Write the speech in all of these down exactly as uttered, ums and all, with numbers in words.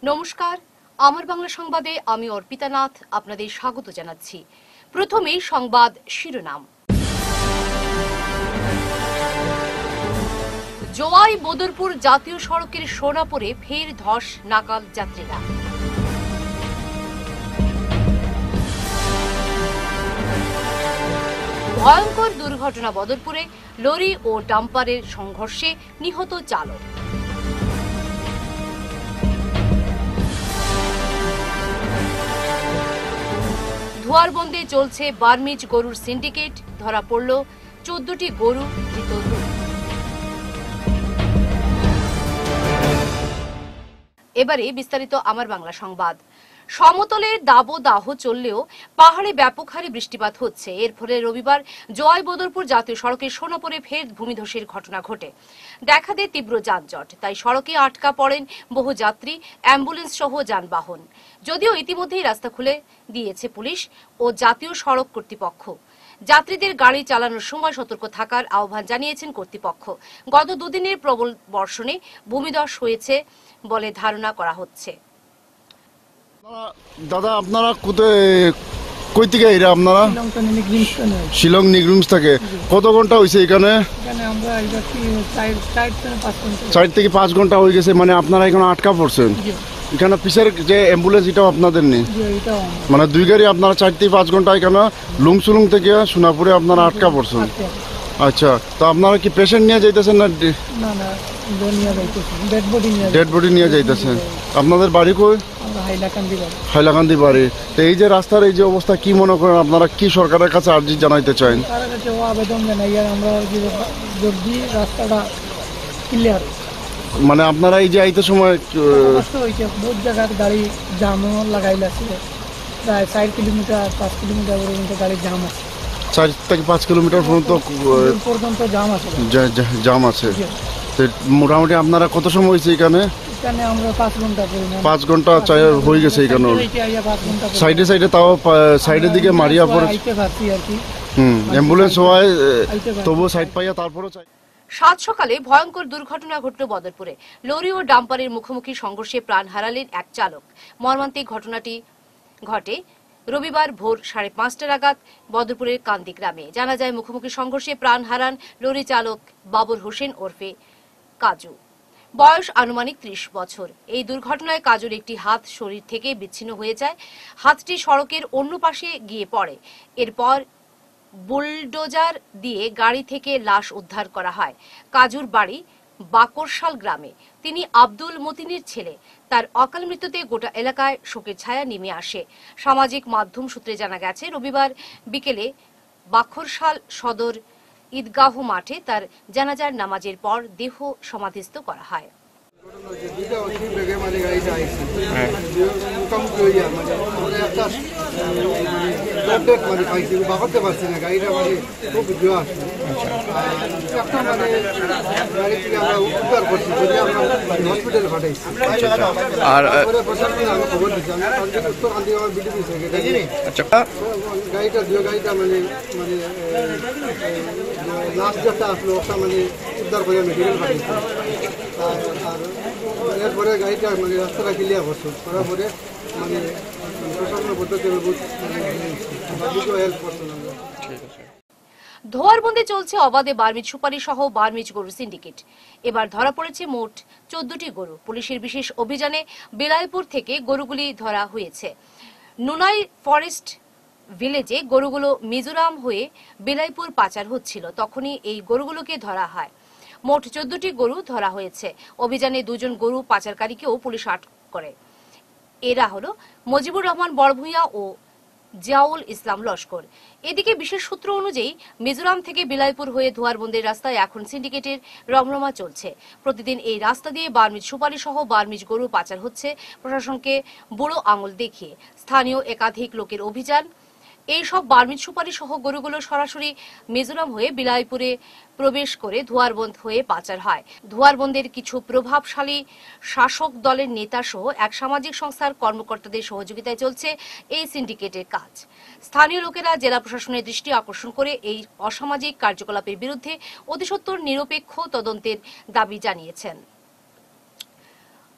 নমস্কার, আমার বাংলা সংবাদে আমি অর্পিতা নাথ আপনাদের স্বাগত জানাচ্ছি। প্রথমেই সংবাদ শিরোনাম। জোয়াই বদরপুর জাতীয় সড়কের সোনাপুরে ফের ধস নাকাল যাত্রীরা। ভয়ঙ্কর দুর্ঘটনা বদরপুরে, লরি ও ডাম্পারের সংঘর্ষে নিহত চালক। ধোয়ারবন্দে চলছে বার্মিজ গরুর সিন্ডিকেট, ধরা পড়ল চোদ্দটি গরু, ধৃত দুই। এবারে বিস্তারিত আমার বাংলা সংবাদ। সমতলের দাবদাহ চললেও পাহাড়ে ব্যাপক হারে বৃষ্টিপাত হচ্ছে। এর ফলে রবিবার জোয়াই বদরপুর জাতীয় সড়কের সোনাপুরে ফের ভূমিধসের ঘটনা ঘটে। দেখা দেয় তীব্র যানজট, তাই সড়কে আটকা পড়েন বহু যাত্রী, অ্যাম্বুলেন্স সহ যানবাহন। যদিও ইতিমধ্যেই রাস্তা খুলে দিয়েছে পুলিশ ও জাতীয় সড়ক কর্তৃপক্ষ। যাত্রীদের গাড়ি চালানোর সময় সতর্ক থাকার আহ্বান জানিয়েছেন কর্তৃপক্ষ। গত দুদিনের প্রবল বর্ষণে ভূমিধস হয়েছে বলে ধারণা করা হচ্ছে। দাদা, আপনারা কই থেকে এরা? আপনারা শিলং নিগরিমস থেকে। কত ঘন্টা হয়েছে এখানে? চার থেকে পাঁচ ঘন্টা হয়ে গেছে। মানে আপনারা এখানে আটকা পড়ছেন। এখানে পিছের যে অ্যাম্বুলেন্স, এটাও আপনাদের নেই? মানে দুই গাড়ি আপনারা চার থেকে পাঁচ ঘন্টা এখানে লুংসুলুং থেকে সোনাপুরে আপনারা আটকা পড়ছেন। আচ্ছা, তো আপনারা কি পেশেন্ট নিয়ে যাইতেছেন না ডেড বডি নিয়ে যাইতেছেন? আপনাদের বাড়ি কই? হাইলাকান্দি বাড়ি। তো এই যে রাস্তার এই যে অবস্থা, কি মনে করেন আপনারা? কি সরকারের কাছে আর্জি জানাইতে চান? আবেদন জানাই আমরা রাস্তাটা ক্লিয়ার। মানে আপনারা এই যে আইতে সময় বহুত জায়গার গাড়ি জামও লাগাইলাছে, প্রায় চার কিলোমিটার পাঁচ কিলোমিটার পর্যন্ত গাড়ি জাম আছে। চার থেকে পাঁচ কিলোমিটার পর্যন্ত পর্যন্ত জাম আছে জাম আছে মোটামুটি আপনারা কত সময় হয়েছে এখানে? আমরা পাঁচ ঘন্টা পাঁচ ঘন্টা হয়ে গেছে এখানে। সাইডে সাইডে তাও সাইডের দিকে মারিয়া পড়ে হুম অ্যাম্বুলেন্স হওয়ায় তবুও সাইড পাইয়া তারপরও চাই। সাত সকালে ভয়ঙ্কর দুর্ঘটনা ঘটল বদরপুরে। লরি ও ডাম্পারের মুখোমুখি সংঘর্ষে প্রাণ হারালেন এক চালক। মর্মান্তিক ঘটনাটি ঘটে রবিবার ভোর সাড়ে পাঁচটা নাগাদ বদরপুরের কান্দি গ্রামে। জানা যায়, মুখোমুখি সংঘর্ষে প্রাণ হারান লরি চালক বাবর হোসেন ওরফে কাজু। বয়স আনুমানিক ত্রিশ বছর। এই দুর্ঘটনায় কাজুর একটি হাত শরীর থেকে বিচ্ছিন্ন হয়ে যায়। হাতটি সড়কের অন্য পাশে গিয়ে পড়ে। এরপর বুলডোজার দিয়ে গাড়ি থেকে লাশ উদ্ধার করা হয়। কাজুর বাড়ি বাকরশাল গ্রামে। তিনি আব্দুল মতিনের ছেলে। তার অকাল মৃত্যুতে গোটা এলাকায় শোকের ছায়া নেমে আসে। সামাজিক মাধ্যম সূত্রে জানা গেছে, রবিবার বিকেলে বাকরশাল সদর ঈদগাহ মাঠে তার জানাজার নামাজের পর দেহ সমাধিস্থ করা হয়। লাস্ট যেটা আসলো ওটা মানে উদ্ধার করে মেডিকেল পাঠাইছে। আর এরপরে গাড়িটা মানে রাস্তাটা ক্লিয়ার করছে, করার পরে মানে প্রশাসনের পদ্ধতি হেল্প করছে না। ধোয়ারবন্দে চলছে অবাধে বার্মিজ সুপারি সহ বার্মিজ গরু সিন্ডিকেট। এবার ধরা পড়েছে মোট চোদ্দটি গরু। পুলিশের বিশেষ অভিযানে বিলাইপুর থেকে গরুগুলি ধরা হয়েছে। নুনাই ফরেস্ট ভিলেজে গরুগুলো মিজোরাম হয়ে বিলাইপুর পাচার হচ্ছিল, তখনই এই গরুগুলোকে ধরা হয়। মোট চোদ্দটি গরু ধরা হয়েছে। অভিযানে দুজন গরু পাচারকারীকেও পুলিশ আটক করে। এরা হলো মজিবুর রহমান বড়ভূঁইয়া ও জিয়াউল ইসলাম লস্কর। এদিকে বিশেষ সূত্র অনুযায়ী মিজোরাম থেকে বিলাইপুর হয়ে ধোয়ারবন্দের রাস্তায় এখন সিন্ডিকেটের রমরমা চলছে। প্রতিদিন এই রাস্তা দিয়ে বার্মিজ সুপারি সহ বার্মিজ গরু পাচার হচ্ছে। প্রশাসনকে বুড়ো আঙুল দেখিয়ে স্থানীয় একাধিক লোকের অভিযান। এইসব বার্মিজ সুপারি সহ গরুগুলো সরাসরি মিজোরাম হয়ে বিলাইপুরে প্রবেশ করে ধোয়ারবন্দ হয়ে পাচার হয়। ধোয়ারবন্দের কিছু প্রভাবশালী শাসক দলের নেতা সহ এক সামাজিক সংস্থার কর্মকর্তাদের সহযোগিতায় চলছে এই সিন্ডিকেটের কাজ। স্থানীয় লোকেরা জেলা প্রশাসনের দৃষ্টি আকর্ষণ করে এই অসামাজিক কার্যকলাপের বিরুদ্ধে অতিসত্বর নিরপেক্ষ তদন্তের দাবি জানিয়েছেন।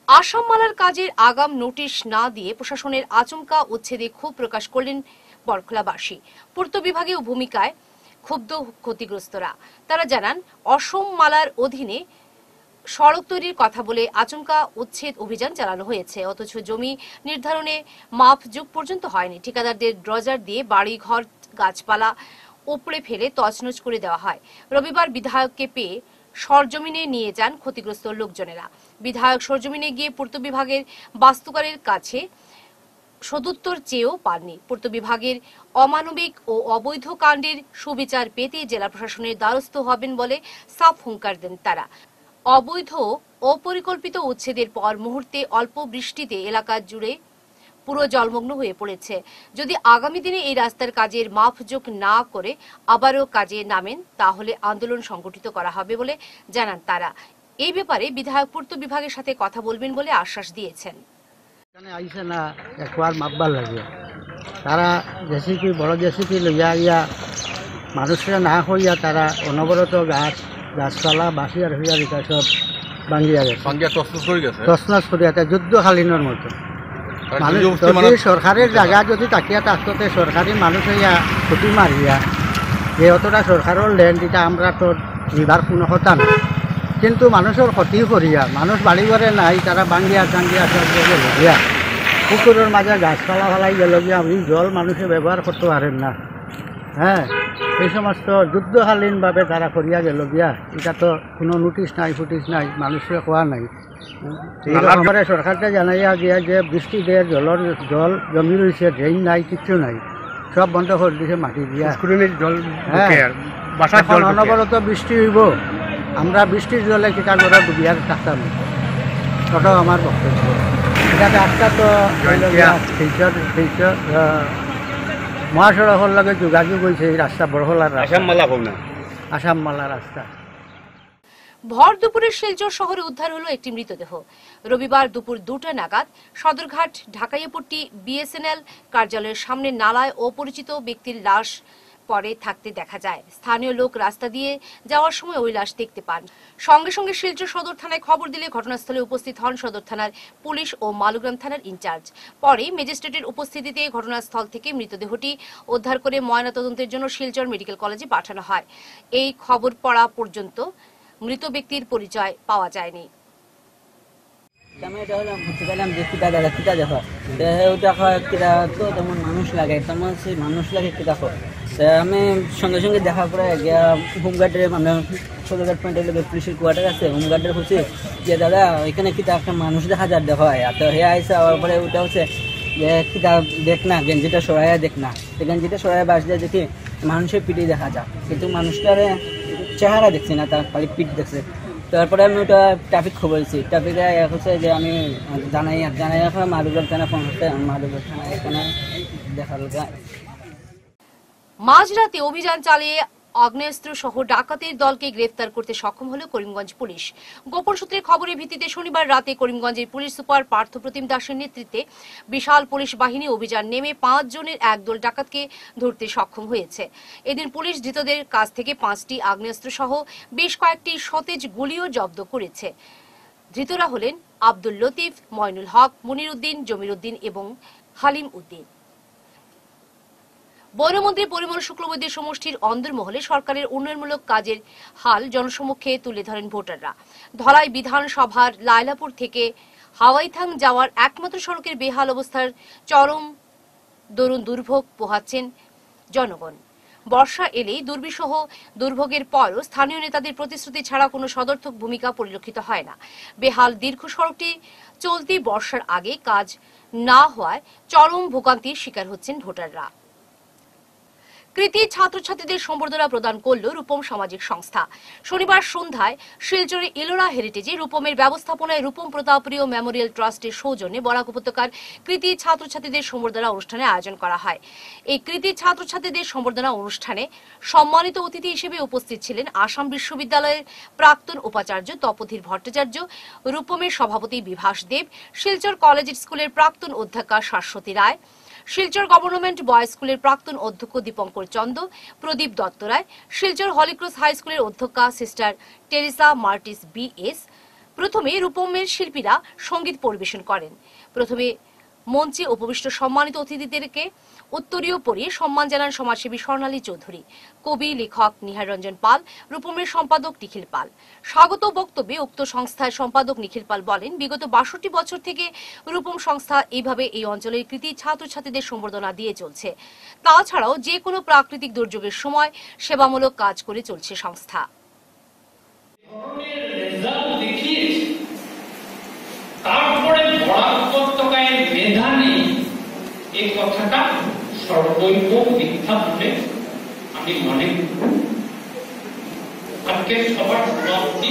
আসাম মালার কাজের আগাম নোটিশ না দিয়ে প্রশাসনের আচমকা উচ্ছেদে ক্ষোভ প্রকাশ করলেন বরখলাবাসী। পূর্ত বিভাগীয় ভূমিকায় ক্ষুব্ধ ক্ষতিগ্রস্তরা। তারা জানান, অসম মালার অধীনে সড়ক তৈরির কথা বলে আচমকা উচ্ছেদ অভিযান চালানো হয়েছে, অথচ জমি নির্ধারণে মাপ যুগ পর্যন্ত হয়নি। ঠিকাদারদের ড্রজার দিয়ে বাড়ি ঘর গাছপালা উপড়ে ফেলে তছনছ করে দেওয়া হয়। রবিবার বিধায়ককে পেয়ে সরজমিনে নিয়ে যান ক্ষতিগ্রস্ত লোকজনেরা। বিধায়ক সরজমিনে গিয়ে পূর্ত বিভাগের বাস্তুকারের কাছে সদুত্তর চেয়েও পাননি। পূর্ত বিভাগের অমানবিক ও অবৈধ কাণ্ডের সুবিচার পেতে জেলা প্রশাসনের দ্বারস্থ হবেন বলে সাফ হুঙ্কার দেন তারা। অবৈধ অপরিকল্পিত উচ্ছেদের পর মুহূর্তে অল্প বৃষ্টিতে এলাকা জুড়ে পুরো জলমগ্ন হয়ে পড়েছে। যদি আগামী দিনে এই রাস্তার কাজের মাপজোক না করে আবারও কাজে নামেন, তাহলে আন্দোলন সংগঠিত করা হবে বলে জানান তারা। এই ব্যাপারে বিধায়ক পূর্ত বিভাগের সাথে কথা বলবেন বলে আশ্বাস দিয়েছেন। এখানে আইসে না একবার মাপবার লাগে, তারা জেসিপি বড় জেসিপি লইয়া ইয়া মানুষরা না হইয়া তারা অনবরত গাছ গাছপালা বাঁশিয়ার হইয়া এটা সব ভাঙিয়া গেছে, তছনছ করিয়া যুদ্ধকালীনের মতো। মানুষ যদি সরকারের জায়গা যদি তাকিয়া থাকতে সরকারি মানুষ হইয়া ক্ষতি মারিয়া যে অতটা সরকারের ল্যান্ড এটা আমরা তো নিবার কোনো কথা না, কিন্তু মানুষের ক্ষতি করিয়া মানুষ বাড়ি ঘরে নাই তারা ভাঙ্গিয়া টাঙ্গিয়া সব গেলগিয়া পুকুরের মাঝে গাছপালা ফেলাই গেলগিয়া আপনি জল মানুষে ব্যবহার করতে পারেন না। হ্যাঁ, এই সমস্ত যুদ্ধকালীনভাবে তারা করিয়া গেলগিয়া, এটা তো কোনো নোটিশ নাই ফুটিশ নাই, মানুষের কোয়া নাই। এইরকমভাবে সরকারটা জানাইয়া গিয়া যে বৃষ্টি দিয়ে জলের জল জমি রয়েছে, ড্রেন নাই, কিচ্ছু নাই, সব বন্ধ করে দিয়েছে মাটি দিয়া। এখন অনবরত বৃষ্টি হইব, আমরা বৃষ্টির জলে কিতা করে ডুবিয়ার থাকতাম, ওটাও আমার বক্তব্য। এটাতে একটা তো শিলচর শিলচর মহাসড়কের লগে যোগাযোগ হয়েছে এই রাস্তা বড়হলার আসাম মালা আসাম মালা রাস্তা। ভর দুপুরে শিলচর শহরে উদ্ধার হলো একটি মৃতদেহ। রবিবার দুপুর দুটা নাগাদ সদরঘাট ঢাকাইয়াপট্টি বিএসএনএল কার্যালয়ের সামনে নালায় অপরিচিত ব্যক্তির লাশ পরে থাকতে দেখা যায়। স্থানীয় লোক রাস্তা দিয়ে যাওয়ার সময় ওই লাশ দেখতে পান। সঙ্গে সঙ্গে শিলচর সদর থানায় খবর দিলে ঘটনাস্থলে উপস্থিত হন সদর থানার পুলিশ ও মালুগ্রাম থানার ইনচার্জ। পরে ম্যাজিস্ট্রেটের উপস্থিতিতে ঘটনাস্থল থেকে মৃতদেহটি উদ্ধার করে ময়নাতদন্তের জন্য শিলচর মেডিকেল কলেজে পাঠানো হয়। এই খবর পড়া পর্যন্ত মৃত ব্যক্তির পরিচয় পাওয়া যায়নি। মানুষ লাগে তেমন সেই মানুষ লাগে কি দেখো আমি সঙ্গে সঙ্গে দেখা করে গিয়া হোমগার্ডের মানে সদরঘাট পয়েন্টের পুলিশের কোয়ার্টার আছে, হোমগার্ডের হচ্ছে যে দাদা এখানে কিতা একটা মানুষ দেখা যার দেখা হয়। তো হে আইসা আবার পরে ওটা হচ্ছে যে কিতা দেখ না গেঞ্জিটা সরাইয়া দেখ না, গেঞ্জিটা সরাইয়া বাস দিয়ে দেখি মানুষের পিঠে দেখা যায়, কিন্তু মানুষটার চেহারা দেখছি না, তার খালি পিঠ দেখছে। তারপরে আমি ওটা ট্রাফিক খবর দিচ্ছি, ট্রাফিকে হচ্ছে যে আমি জানাই জানাই এখন মাধবপুর থানা ফোন করতে, মাধবপুর থানা এখানে দেখার মাঝরাতে অভিযান চালিয়ে আগ্নেয়াস্ত্র সহ ডাকাতের দলকে গ্রেফতার করতে সক্ষম হল করিমগঞ্জ পুলিশ। গোপন সূত্রের খবরের ভিত্তিতে শনিবার রাতে করিমগঞ্জের পুলিশ সুপার পার্থপ্রতিম দাসের নেতৃত্বে বিশাল পুলিশ বাহিনী অভিযান নেমে পাঁচ জনের একদল ডাকাতকে ধরতে সক্ষম হয়েছে। এদিন পুলিশ ধৃতদের কাছ থেকে পাঁচটি আগ্নেয়াস্ত্র সহ বেশ কয়েকটি সতেজ গুলিও জব্দ করেছে। ধৃতরা হলেন আব্দুল লতিফ, ময়নুল হক, মুনির উদ্দিন, জমির উদ্দিন এবং হালিম উদ্দিন। বনমন্ত্রী পরিমল শুক্লবৈদ্যের সমষ্টির অন্দরমহলে সরকারের উন্নয়নমূলক কাজের হাল জনসমক্ষে তুলে ধরেন ভোটাররা। ধলাই বিধানসভার লায়লাপুর থেকে হাওয়াইথাং যাওয়ার একমাত্র সড়কের বেহাল অবস্থার চরম দরুন দুর্ভোগ পোহাচ্ছেন জনগণ। বর্ষা এলেই দুর্বিষহ দুর্ভোগের পরও স্থানীয় নেতাদের প্রতিশ্রুতি ছাড়া কোনো সদর্থক ভূমিকা পরিলক্ষিত হয় না। বেহাল দীর্ঘ সড়কটি চলতি বর্ষার আগে কাজ না হওয়ায় চরম ভোগান্তির শিকার হচ্ছেন ভোটাররা। কৃতি ছাত্রছাত্রীদের সম্বর্ধনা প্রদান করল রূপম সামাজিক সংস্থা। শনিবার সন্ধ্যায় শিলচরে ইলোরা হেরিটেজে রূপমের ব্যবস্থাপনায় রূপম প্রতাপপ্রিয় মেমোরিয়াল ট্রাস্টের সৌজন্যে বরাক উপত্যকার কৃতি ছাত্রছাত্রীদের সম্বর্ধনা অনুষ্ঠানের আয়োজন করা হয়। এই কৃতি ছাত্রছাত্রীদের সম্বর্ধনা অনুষ্ঠানে সম্মানিত অতিথি হিসেবে উপস্থিত ছিলেন আসাম বিশ্ববিদ্যালয়ের প্রাক্তন উপাচার্য তপোধীর ভট্টাচার্য, রূপমের সভাপতি বিভাস দেব, শিলচর কলেজ স্কুলের প্রাক্তন অধ্যক্ষা শাশ্বতী রায়, শিলচর গভর্নমেন্ট বয়েজ স্কুলের প্রাক্তন অধ্যক্ষ দীপঙ্কর চন্দ, প্রদীপ দত্ত রায়, শিলচর হলিক্রস হাই স্কুলের অধ্যক্ষা sister Teresa Martis B S, প্রথমে রূপমের শিল্পীরা সঙ্গীত পরিবেশন করেন। প্রথমে মঞ্চে উপবিষ্ট সম্মানিত অতিথিদেরকে উত্তরীয় পরিয়ে সম্মান জানান সমাজসেবী স্বর্ণালী চৌধুরী, কবি লেখক নিহার রঞ্জন পাল, রূপমের সম্পাদক নিখিল পাল। স্বাগত বক্তব্যে উক্ত সংস্থার সম্পাদক নিখিল পাল বলেন, বিগত বাষট্টি বছর থেকে রূপম সংস্থা এইভাবে এই অঞ্চলের কৃতি ছাত্রছাত্রীদের সম্বর্ধনা দিয়ে চলছে। তাছাড়াও যে কোনো প্রাকৃতিক দুর্যোগের সময় সেবামূলক কাজ করে চলছে সংস্থা। তারপরে বরাদ্দকায়ের মেধা নেই, এই কথাটা সর্বৈব মিথ্যা বলে আমি মনে করি। আজকে সবার সমাপ্তি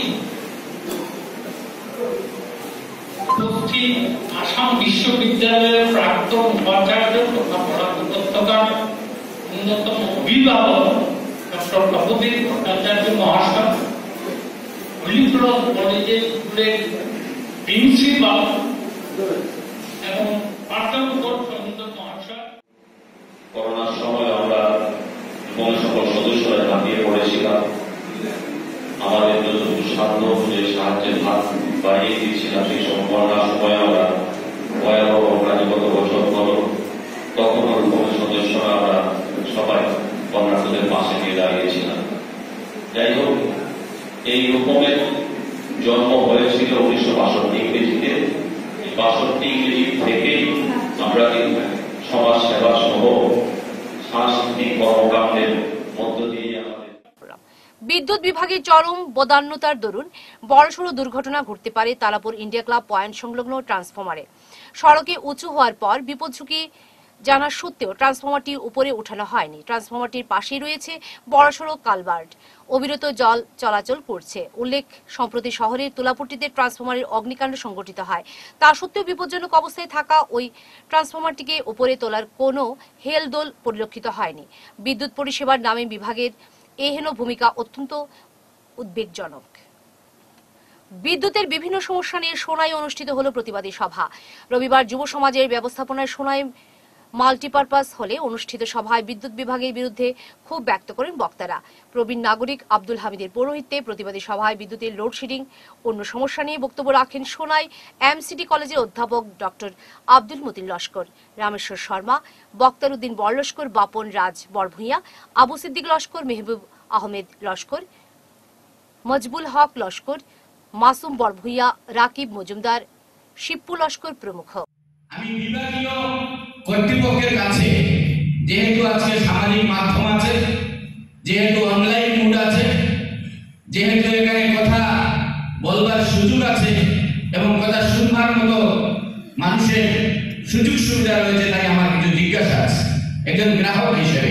উপস্থিত আসাম বিশ্ববিদ্যালয়ের প্রাক্তন উপাচার্য তথা বরাদ্দ উপত্যকার অন্যতম অভিভাবক ডক্টর প্রভুদেব ভট্টাচার্য মহাশয়, হলিক্রস কলেজের স্কুলের প্রিন্সিপাল এবং করোনার সময় আমরা কোন সকল সদস্যরা ঝাঁপিয়ে পড়েছিলাম, আমাদের যতটুকু সাধ্য অনুযায়ী সাহায্যের হাত বাড়িয়ে দিয়েছিলাম। সেই সব করোনার সময় আমরা ভয়াবহ প্রাণীগত বছর পর তখন রূপমের সদস্যরা আমরা সবাই কর্ণাটকদের পাশে নিয়ে দাঁড়িয়েছিলাম। যাই হোক, এই রূপমের জন্ম হয়েছিল উনিশশো বাষট্টি ইংরেজিতে। বাষট্টি ইংরেজি থেকেই আমরা কিন্তু সমাজ সেবা সহ সাংস্কৃতিক কর্মকাণ্ডের মধ্য দিয়ে আমাদের বিদ্যুৎ বিভাগের চরম বদান্যতার দরুন বড়সড় দুর্ঘটনা ঘটতে পারে তারাপুর ইন্ডিয়া ক্লাব পয়েন্ট সংলগ্ন ট্রান্সফরমারে। সড়কে উঁচু হওয়ার পর বিপদ ঝুঁকি জানা সত্ত্বেও ট্রান্সফরমারটি উপরে উঠানো হয়নি। ট্রান্সফরমারটির পাশেই রয়েছে বড়সড় কালভার্ট, অবিরত জল চলাচল করছে। উল্লেখ, সম্প্রতি শহরের তুলাপট্টিতে ট্রান্সফরমারের অগ্নিকাণ্ড সংঘটিত হয়। তা সত্ত্বেও বিপজ্জনক অবস্থায় থাকা ওই ট্রান্সফরমারটিকে উপরে তোলার কোনো হেলদোল পরিলক্ষিত হয়নি। বিদ্যুৎ পরিষেবার নামে বিভাগের এহেন ভূমিকা অত্যন্ত উদ্বেগজনক। বিদ্যুতের বিভিন্ন সমস্যা নিয়ে সোনাই অনুষ্ঠিত হল প্রতিবাদী সভা। রবিবার যুব সমাজের ব্যবস্থাপনায় সোনাই মাল্টিপারপাস হলে অনুষ্ঠিত সভায় বিদ্যুৎ বিভাগের বিরুদ্ধে ক্ষোভ ব্যক্ত করেন বক্তারা। প্রবীণ নাগরিক আব্দুল হামিদের পৌরোহিত্যে প্রতিবাদী সভায় বিদ্যুতের লোডশেডিং অন্য সমস্যা নিয়ে বক্তব্য রাখেন সোনাই এমসিডি কলেজের অধ্যাপক ডক্টর আব্দুল মতিন লস্কর, রামেশ্বর শর্মা, বক্তার উদ্দিন বড়লস্কর, বাপন রাজ বরভূঁইয়া, আবু সিদ্দিক লস্কর, মেহবুব আহমেদ লস্কর, মজবুল হক লস্কর, মাসুম বরভূঁইয়া, রাকিব মজুমদার, শিপ্পু লস্কর প্রমুখ। আমি বিভাগীয় কর্তৃপক্ষের কাছে, যেহেতু আজকে সামাজিক মাধ্যম আছে, যেহেতু অনলাইন মুড আছে, যেহেতু এখানে কথা বলবার সুযোগ আছে এবং কথা শুনবার মতো মানুষের সুযোগ সুবিধা রয়েছে, তাই আমার কিছু জিজ্ঞাসা আছে একজন গ্রাহক হিসেবে।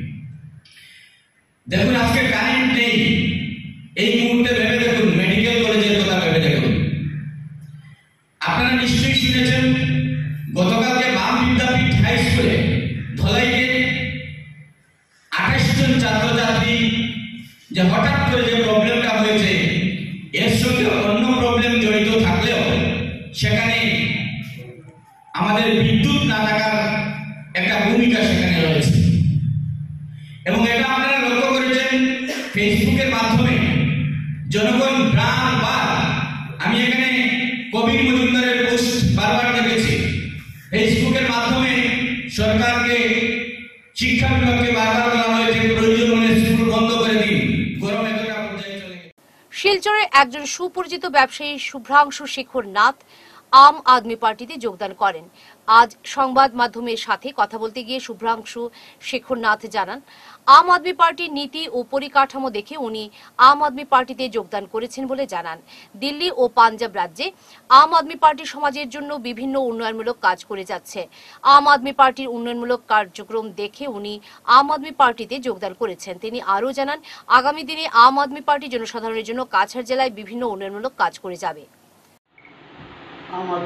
দেখুন, আজকে কারেন্ট নেই, এই মুহূর্তে ভেবে দেখুন, মেডিকেল কলেজের কথা ভেবে দেখুন। আপনারা নিশ্চয়ই শুনেছেন গতকালকে বাম বিদ্যাপীঠ হাই স্কুলে ধলাইতে আঠাশ জন ছাত্রছাত্রী যে হঠাৎ করে যে প্রবলেমটা হয়েছে, এর সঙ্গে অন্য প্রবলেম জড়িত থাকলেও সেখানে আমাদের বিদ্যুৎ না থাকার একটা ভূমিকা সেখানে রয়েছে। এবং এটা আপনারা লক্ষ্য করেছেন ফেসবুকের মাধ্যমে জনগণ বারবার, আমি এখানে কবির মজুমদারের পোস্ট বারবার দেখেছি, ফেসবুকের মাধ্যমে সরকারকে, শিক্ষা বিভাগকে বারবার বলা হয়েছে প্রয়োজন হলে স্কুল বন্ধ করে দিন। গরম এতটা পর্যায়ে চলে গেছে। শিলচরের একজন সুপরিচিত ব্যবসায়ী শুভ্রাংশু শেখর নাথ আম আদমি পার্টিতে যোগদান করেন। আজ সংবাদ মাধ্যমের সাথে কথা বলতে গিয়ে শুভ্রাংশু শেখর নাথ জানান, আম আদমি পার্টির নীতি ও পরিকাঠামো দেখে উনি আম আদমি পার্টিতে যোগদান করেছেন বলে জানান। দিল্লি ও পাঞ্জাব রাজ্যে আম আদমি পার্টি সমাজের জন্য বিভিন্ন উন্নয়নমূলক কাজ করে যাচ্ছে। আম আদমি পার্টির উন্নয়নমূলক কার্যক্রম দেখে উনি আম আদমি পার্টিতে যোগদান করেছেন। তিনি আরও জানান, আগামী দিনে আম আদমি পার্টি জনসাধারণের জন্য কাছাড় জেলায় বিভিন্ন উন্নয়নমূলক কাজ করে যাবে। আমার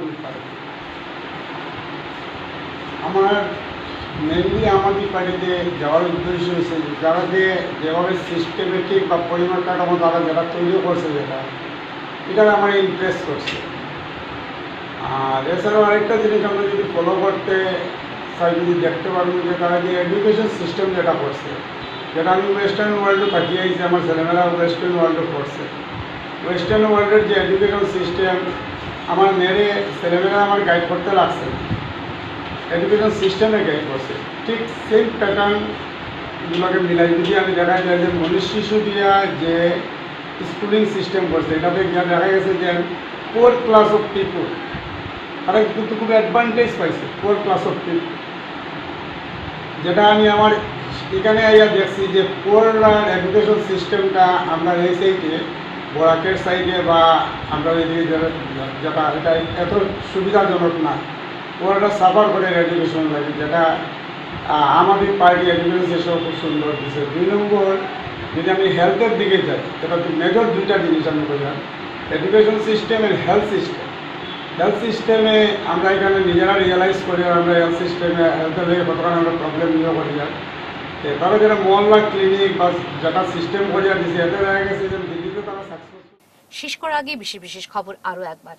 আমার মেনলি আমাদের পার্টিতে যাওয়ার উদ্দেশ্য হয়েছে যারা যে যেভাবে সিস্টেমেটিক বা পরিমাণ কাঠামো তারা যারা তৈরি করছে, যেটা এটা আমার ইমপ্রেস করছে। আর এছাড়াও আরেকটা জিনিস আমরা যদি ফলো করতে চাই, যদি দেখতে পারবো যে তারা যে এডুকেশন সিস্টেম যেটা করছে, যেটা আমি ওয়েস্টার্ন ওয়ার্ল্ডে পাঠিয়ে আইছি, আমার ছেলেমেয়েরা ওয়েস্টার্ন ওয়ার্ল্ডে পড়ছে, ওয়েস্টার্ন ওয়ার্ল্ডের যে এডুকেশন সিস্টেম আমার মেয়েরে ছেলেমেয়েরা আমার গাইড করতে লাগছে, এডুকেশন সিস্টেমে গাইড করছে, ঠিক সেম প্যাটার্নগুলোকে মিলাই যদি আমি দেখা যায় যে মনীষ শিশু দিয়া যে স্কুলিং সিস্টেম করছে, এটাতে গিয়ে দেখা গেছে যে ফোর ক্লাস অফ পিপুল তারা কিন্তু খুব অ্যাডভান্টেজ পাইছে, ফোর ক্লাস অফ পিপুল, যেটা আমি আমার এখানে আইয়া দেখছি যে ফোর এডুকেশন সিস্টেমটা আমরা এই সাইডে বরাকের সাইডে বা আমরা এদিকে যেটা এটা এত সুবিধাজনক না, ওরা সাফার করে এডুকেশন লাগে, যেটা আমাদের পার্টি এডুকেশন সিস্টেম খুব সুন্দর দিচ্ছে। দুই নম্বর যদি আমি হেলথের দিকে যাই, এটা মেজর দুইটা জিনিস আমি বললাম, education system and health system. Health সিস্টেমে আমরা এখানে নিজেরা রিয়েলাইজ করি আমরা হেলথ সিস্টেমে হেলথের লেগে কতটা আমরা প্রবলেম নিয়ে করি যায়, তারা যারা মহল্লা ক্লিনিক বা যেটা সিস্টেম করিয়া দিচ্ছে এতে দেখা গেছে যে দিল্লিতে তারা সাকসেসফুল। শেষ করার আগে বিশেষ বিশেষ খবর আরো একবার।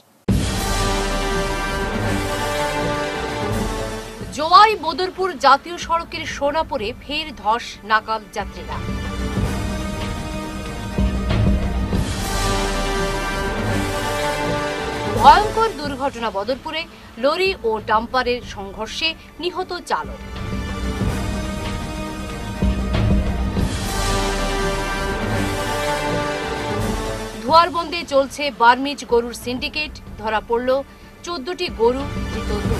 জোয়াই বদরপুর জাতীয় সড়কের সোনাপুরে ফের ধস নাকাল যাত্রীরা। ভয়ঙ্কর দুর্ঘটনা বদরপুরে, লরি ও ডাম্পারের সংঘর্ষে নিহত চালক। ধোয়ারবন্দে চলছে বার্মিজ গরুর সিন্ডিকেট, ধরা পড়ল চোদ্দটি গরু, ধৃত দুই।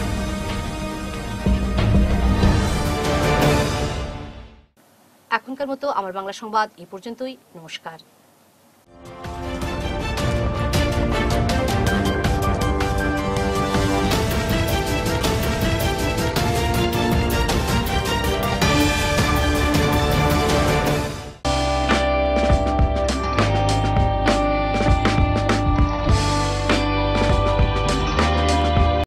এখনকার মতো আমার বাংলা সংবাদ এ পর্যন্তই। নমস্কার।